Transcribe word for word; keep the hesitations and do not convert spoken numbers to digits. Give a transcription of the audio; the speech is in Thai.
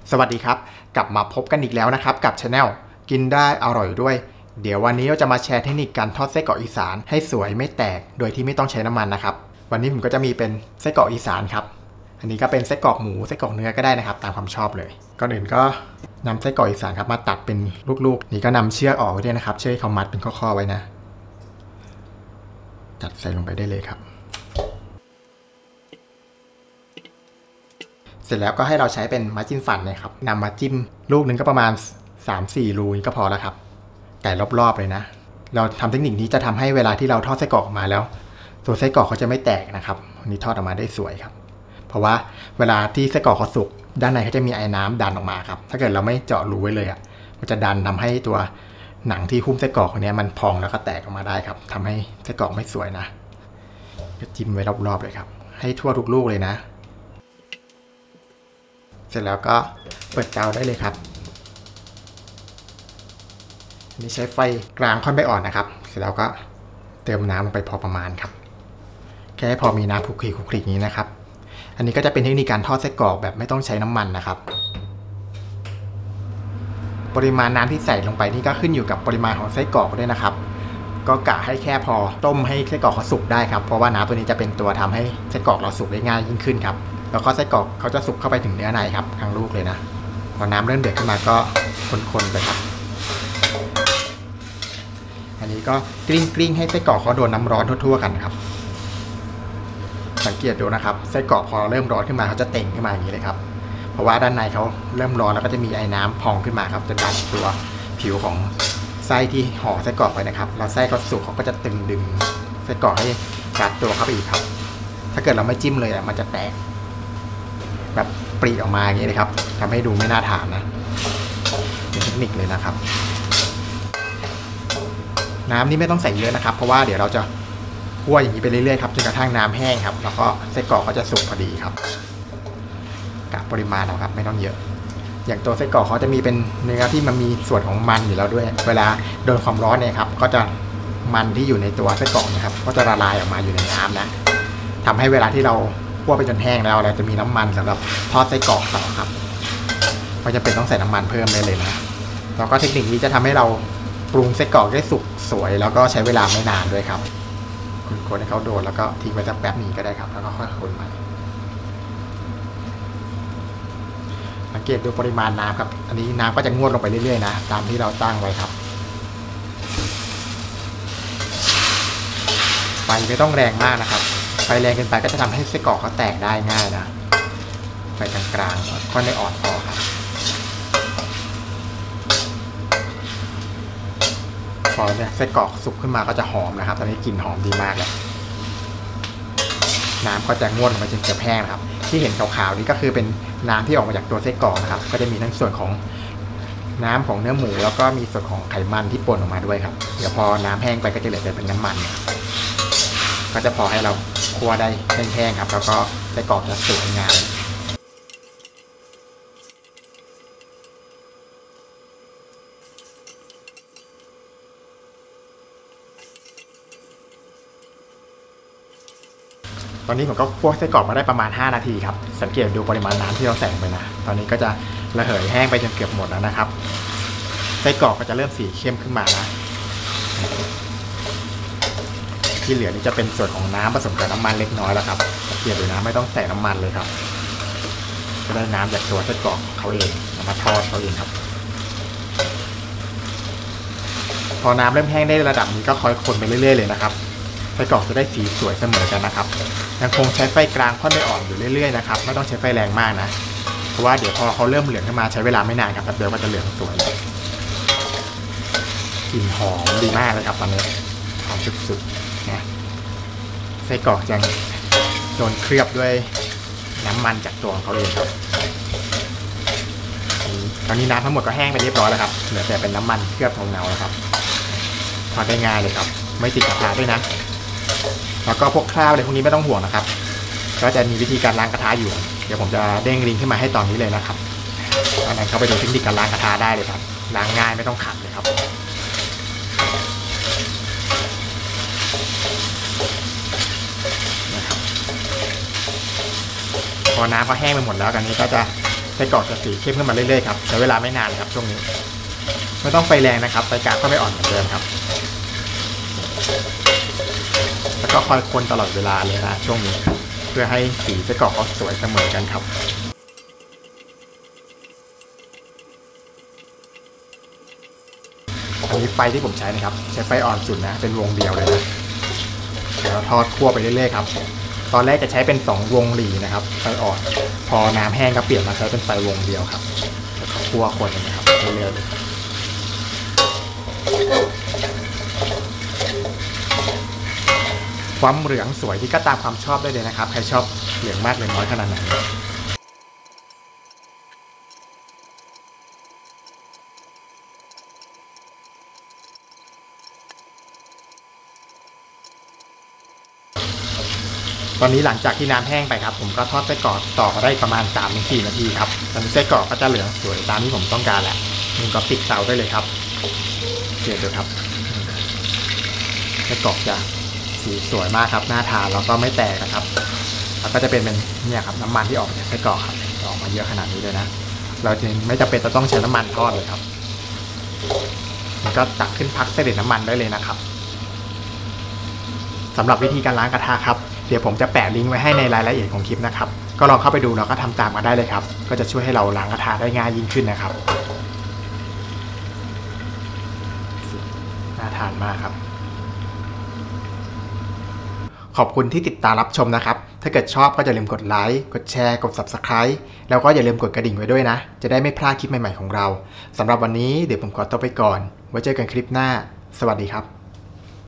สวัสดีครับกลับมาพบกันอีกแล้วนะครับกับ Channel กินได้อร่อยด้วยเดี๋ยววันนี้เราจะมาแชร์เทคนิคการทอดไส้กรอกอีสานให้สวยไม่แตกโดยที่ไม่ต้องใช้น้ำมันนะครับวันนี้ผมก็จะมีเป็นไส้กรอกอีสานครับอันนี้ก็เป็นไส้กรอกหมูไส้กรอกเนื้อก็ได้นะครับตามความชอบเลยก่อนอื่นก็นำไส้กรอกอีสานครับมาตัดเป็นลูกๆนี่ก็นำเชือกออกไว้ด้วยนะครับเชือกให้เขามัดเป็นข้อๆไว้นะจัดใส่ลงไปได้เลยครับเสร็จแล้วก็ให้เราใช้เป็นไม้จิ้มฟันนะครับนำมาจิ้มลูกนึงก็ประมาณ สามสี่ รูก็พอแล้วครับแต่รอบๆเลยนะเราทำเทคนิคนี้จะทำให้เวลาที่เราทอดไส้กรอกออกมาแล้วตัวไส้กรอกเขาจะไม่แตกนะครับวันนี้ทอดออกมาได้สวยครับเพราะว่าเวลาที่ไส้กรอกเขาสุกด้านในเขาจะมีไอ้น้ำดันออกมาครับถ้าเกิดเราไม่เจาะรูไว้เลยอ่ะมันจะดันทำให้ตัวหนังที่หุ้มไส้กรอกนี้มันพองแล้วก็แตกออกมาได้ครับทำให้ไส้กรอกไม่สวยนะก็จิ้มไว้รอบๆเลยครับให้ทั่วทุกลูกเลยนะเสร็จแล้วก็เปิดเตาได้เลยครับอันนี้ใช้ไฟกลางค่อนไปอ่อนนะครับเสร็จแล้วก็เติมน้ำลงไปพอประมาณครับแค่พอมีน้ำคลุกคลิกคลุกคลิกนี้นะครับอันนี้ก็จะเป็นเทคนิคการทอดไส้กรอกแบบไม่ต้องใช้น้ำมันนะครับปริมาณน้ำที่ใส่ลงไปนี่ก็ขึ้นอยู่กับปริมาณของไส้กรอกด้วยนะครับก็กะให้แค่พอต้มให้ไส้กรอกเขาสุกได้ครับเพราะว่าน้ำตัวนี้จะเป็นตัวทำให้ไส้กรอกเราสุกได้ง่ายยิ่งขึ้นครับแล้วก็ไส้กรอกเขาจะสุกเข้าไปถึงเนื้อในครับทั้งลูกเลยนะพอน้ำเริ่มเดือดขึ้นมาก็คนๆไปครับอันนี้ก็กลิ้งกลิ้งให้ไส้กรอกเขาโดนน้ำร้อนทั่วๆกันครับสังเกตดูนะครับไส้กรอกพอเริ่มร้อนขึ้นมาเขาจะเต่งขึ้นมาอย่างนี้เลยครับเพราะว่าด้านในเขาเริ่มร้อนแล้วก็จะมีไอ้น้ำพองขึ้นมาครับจะดันตัวผิวของไส้ที่ห่อไส้กรอกไว้นะครับแล้วไส้ก็สุกเขาก็จะตึงดึงไส้กรอกให้กัดตัวเข้าไปอีกครับถ้าเกิดเราไม่จิ้มเลยอ่ะมันจะแตกแบบปรีออกมาอย่างนี้เลยครับทำให้ดูไม่น่าทานนะเป็นเทคนิคเลยนะครับน้ำนี่ไม่ต้องใส่เยอะนะครับเพราะว่าเดี๋ยวเราจะคั่วอย่างนี้ไปเรื่อยๆครับจนกระทั่งน้ำแห้งครับแล้วก็ไส้กรอกก็จะสุกพอดีครับกะปริมาณเอาครับไม่ต้องเยอะอย่างตัวไส้กรอกเขาจะมีเป็นเนื้อที่มันมีส่วนของมันอยู่แล้วด้วยเวลาโดนความร้อนเนี่ยครับก็จะมันที่อยู่ในตัวไส้กรอกนะครับก็จะละลายออกมาอยู่ในน้ำนะทำให้เวลาที่เราคั่วไปจนแห้งแล้วเราจะมีน้ำมันสำหรับทอดไส้กรอกต่อครับก็จะเป็นต้องใส่น้ำมันเพิ่มได้เลยนะแล้วก็เทคนิคนี้จะทำให้เราปรุงไส้กรอกได้สุกสวยแล้วก็ใช้เวลาไม่นานด้วยครับคนๆให้เขาโดนแล้วก็ทิ้งไว้สักแป๊บนึงก็ได้ครับแล้วก็ค่อยคนมาสังเกตดูปริมาณน้ำครับอันนี้น้ำก็จะงวดลงไปเรื่อยๆนะตามที่เราตั้งไว้ครับไฟไม่ต้องแรงมากนะครับไฟแรงเกินไปก็จะทำให้ไส้กรอกเขาแตกได้ง่ายนะไฟกลางๆค่อยไม่อ่อนพอครับพอเนี่ยไส้กรอกสุกขึ้นมาก็จะหอมนะครับตอนนี้กลิ่นหอมดีมากเลยน้ำก็จะงวดลงไปจนเกือบแห้งนะครับที่เห็นขาวๆนี่ก็คือเป็นน้ำที่ออกมาจากตัวไส้กรอกนะครับก็จะมีทั้งส่วนของน้ำของเนื้อหมูแล้วก็มีส่วนของไขมันที่ปนออกมาด้วยครับเดี๋ยวพอน้ำแห้งไปก็จะเหลือแต่เป็นน้ำมันก็จะพอให้เราคั่วได้แห้งๆครับแล้วก็ไส้กรอกจะสวยงามตอนนี้ผมก็คั่วไส้กรอกมาได้ประมาณห้านาทีครับสังเกตดูปริมาณน้ำที่เราใส่ไปนะตอนนี้ก็จะระเหยแห้งไปจนเกือบหมดแล้วนะครับไส้กรอกก็จะเริ่มสีเข้มขึ้นมานะที่เหลือนี่จะเป็นส่วนของน้ำผสมกับน้ำมันเล็กน้อยแล้วครับสังเกตดูนะไม่ต้องใส่น้ำมันเลยครับจะได้น้ำจากตัวไส้กรอกเขาเองมาทอดเขาเองครับพอน้ำเริ่มแห้งได้ระดับนี้ก็คอยคนไปเรื่อยๆเลยนะครับไส้กรอกจะได้สีสวยเสมอกันนะครับยังคงใช้ไฟกลางค่อนไปอ่อนอยู่เรื่อยๆนะครับไม่ต้องใช้ไฟแรงมากนะเพราะว่าเดี๋ยวพอเขาเริ่มเหลืองขึ้นมาใช้เวลาไม่นานครับแป๊บเดียวก็จะเหลืองสวยกลิ่นหอมดีมากเลยครับตอนนี้หอมสุดๆนะไส้กรอกยังโดนเคลือบด้วยน้ำมันจากตัวของเขาเองครับตอนนี้น้ำทั้งหมดก็แห้งไปเรียบร้อยแล้วครับเหลือแต่เป็นน้ำมันเคลือบเงาๆแล้วครับทอดได้ง่ายเลยครับไม่ติดกระทะด้วยนะแล้วก็พวกคราบอะไรพวกนี้ไม่ต้องห่วงนะครับก็จะมีวิธีการล้างกระทะอยู่เดี๋ยวผมจะเด้งลิงก์ขึ้นมาให้ตอนนี้เลยนะครับตอนนั้นเข้าไปดูเทคนิคการล้างกระทะได้เลยครับล้างง่ายไม่ต้องขัดเลยครับนะครับพอน้ำก็แห้งไปหมดแล้วกันนี้ก็จะไส้กรอกจะสีเข้มขึ้นมาเรื่อยๆครับใช้เวลาไม่นานครับช่วงนี้ไม่ต้องไฟแรงนะครับไฟกลางก็ไม่อ่อนเหมือนเดิมครับแล้วก็คอยคนตลอดเวลาเลยนะช่วงนี้เพื่อให้สีไส้กรอกเขาสวยเสมอกันครับอันนี้ไฟที่ผมใช้นะครับใช้ไฟอ่อนสุดนะเป็นวงเดียวเลยนะเดี๋ยวทอดคั่วไปเรื่อยๆครับตอนแรกจะใช้เป็นสองวงหลีนะครับไฟอ่อนพอน้ำแห้งก็เปลี่ยนมาใช้เป็นไฟวงเดียวครับแล้วก็คั่วคนนะครับเรื่อยๆความเหลืองสวยที่ก็ตามความชอบได้เลยนะครับใครชอบเหลืองมากเลยน้อยขนาดไหนตอนนี้หลังจากที่น้ำแห้งไปครับผมก็ทอดไส้กรอกต่อได้ประมาณ สามถึงสี่ นาทีครับตอนนี้ไส้กรอกก็จะเหลืองสวยตามที่ผมต้องการแหละมันก็ปิดเตาได้เลยครับเดี๋ยวดูครับไส้กรอกจะสีสวยมากครับน่าทานแล้วก็ไม่แตกนะครับแล้วก็จะเป็นเป็นเนี่ยครับน้ำมันที่ออกมาจากไส้กรอกครับออกมาเยอะขนาดนี้เลยนะเราจึงไม่จำเป็นจะต้องใช้น้ำมันทอดเลยครับมันก็ตักขึ้นพักเสด็จน้ำมันได้เลยนะครับสำหรับวิธีการล้างกระทะครับเดี๋ยวผมจะแปะลิงก์ไว้ให้ในรายละเอียดของคลิปนะครับก็ลองเข้าไปดูแล้วก็ทำตามกันได้เลยครับก็จะช่วยให้เราล้างกระทะได้ง่ายยิ่งขึ้นนะครับน่าทานมากครับขอบคุณที่ติดตามรับชมนะครับถ้าเกิดชอบก็อย่าลืมกดไลค์กดแชร์กด ซับสไครบ์ แล้วก็อย่าลืมกดกระดิ่งไว้ด้วยนะจะได้ไม่พลาดคลิปใหม่ๆของเราสำหรับวันนี้เดี๋ยวผมขอตัวไปก่อนไว้เจอกันคลิปหน้าสวัสดีครับ